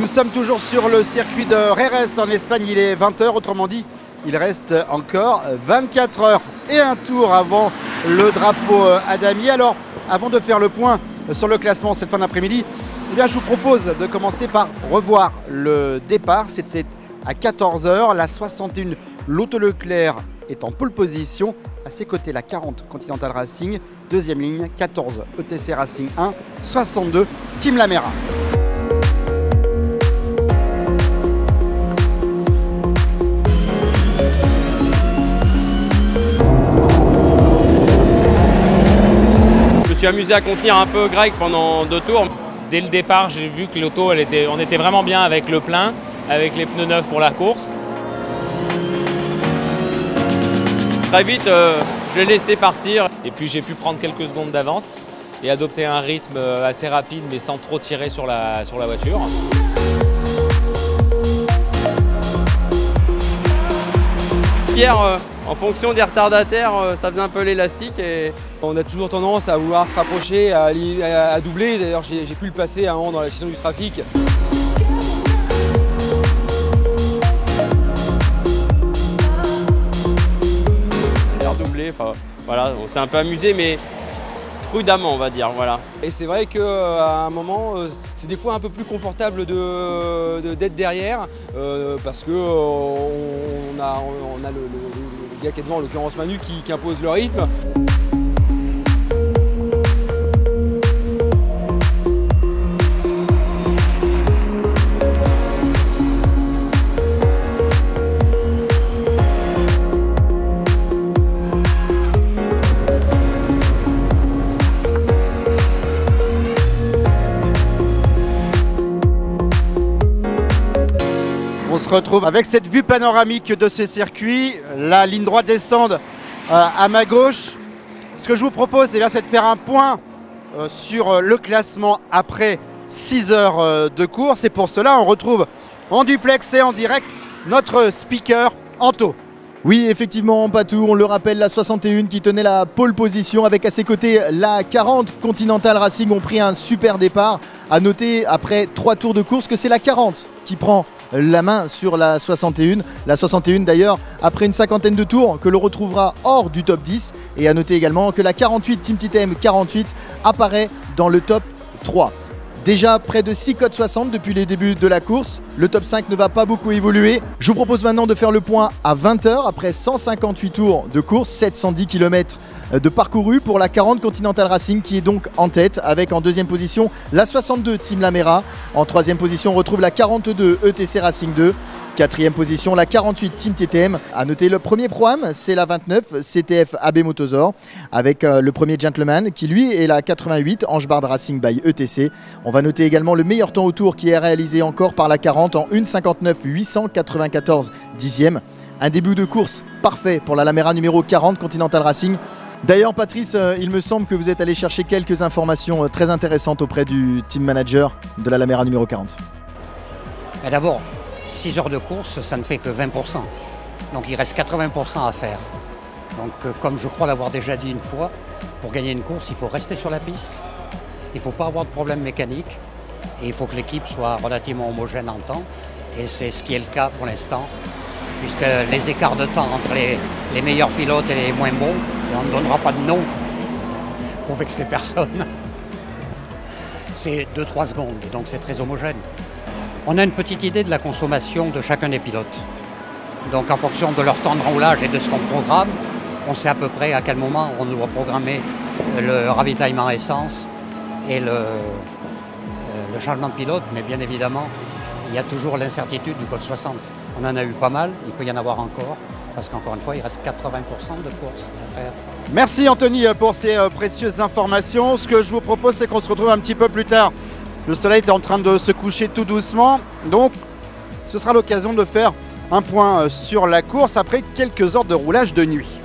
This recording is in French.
Nous sommes toujours sur le circuit de Jerez en Espagne, il est 20 h, autrement dit, il reste encore 24 heures et un tour avant le drapeau à damier. Alors, avant de faire le point sur le classement cette fin d'après-midi, eh bien, je vous propose de commencer par revoir le départ. C'était à 14 h, la 61 Lotto Leclerc est en pole position. À ses côtés, la 40 Continental Racing, deuxième ligne, 14 ETC Racing 1, 62 Team Lamera. Je me suis amusé à contenir un peu Greg pendant 2 tours. Dès le départ, j'ai vu que l'auto, on était vraiment bien avec le plein, avec les pneus neufs pour la course. Très vite, je l'ai laissé partir et puis j'ai pu prendre quelques secondes d'avance et adopter un rythme assez rapide mais sans trop tirer sur la voiture. Hier, en fonction des retardataires, ça faisait un peu l'élastique et on a toujours tendance à vouloir se rapprocher, à doubler. D'ailleurs, j'ai pu le passer à un moment dans la gestion du trafic. Enfin, voilà, on s'est un peu amusé, mais prudemment, on va dire. Voilà. Et c'est vrai qu'à un moment, c'est des fois un peu plus confortable d'être derrière, parce qu'on a le gars qui est devant, en l'occurrence Manu, qui impose le rythme. On se retrouve avec cette vue panoramique de ce circuit, la ligne droite descend à ma gauche. Ce que je vous propose, c'est de faire un point sur le classement après 6 heures de course. Et pour cela, on retrouve en duplex et en direct notre speaker Anto. Oui, effectivement, Patou, on le rappelle, la 61 qui tenait la pole position avec à ses côtés la 40 Continental Racing ont pris un super départ. À noter après 3 tours de course que c'est la 40 qui prend la main sur la 61. La 61 d'ailleurs après une cinquantaine de tours que l'on retrouvera hors du top 10. Et à noter également que la 48 Team Titem 48 apparaît dans le top 3. Déjà près de 6 codes 60 depuis les débuts de la course. Le top 5 ne va pas beaucoup évoluer. Je vous propose maintenant de faire le point à 20 h après 158 tours de course, 710 km de parcouru pour la 40 Continental Racing qui est donc en tête avec en deuxième position la 62 Team Lamera. En troisième position on retrouve la 42 ETC Racing 2. Quatrième position, la 48 Team TTM. A noter le premier Pro-Am, c'est la 29 CTF AB Motosor avec le premier Gentleman qui lui est la 88 Angebard Racing by ETC. On va noter également le meilleur temps au tour qui est réalisé encore par la 40 en 1,59 894 dixièmes. Un début de course parfait pour la Lamera numéro 40 Continental Racing. D'ailleurs Patrice, il me semble que vous êtes allé chercher quelques informations très intéressantes auprès du team manager de la Lamera numéro 40. D'abord, 6 heures de course, ça ne fait que 20%. Donc il reste 80% à faire. Donc comme je crois l'avoir déjà dit une fois, pour gagner une course, il faut rester sur la piste, il ne faut pas avoir de problème mécanique et il faut que l'équipe soit relativement homogène en temps. Et c'est ce qui est le cas pour l'instant, puisque les écarts de temps entre les meilleurs pilotes et les moins bons, et on ne donnera pas de nom pour vexer personne, c'est 2-3 secondes, donc c'est très homogène. On a une petite idée de la consommation de chacun des pilotes. Donc en fonction de leur temps de roulage et de ce qu'on programme, on sait à peu près à quel moment on doit programmer le ravitaillement essence et le changement de pilote. Mais bien évidemment, il y a toujours l'incertitude du code 60. On en a eu pas mal, il peut y en avoir encore, parce qu'encore une fois, il reste 80% de courses à faire. Merci Anthony pour ces précieuses informations. Ce que je vous propose, c'est qu'on se retrouve un petit peu plus tard. Le soleil est en train de se coucher tout doucement, donc ce sera l'occasion de faire un point sur la course après quelques heures de roulage de nuit.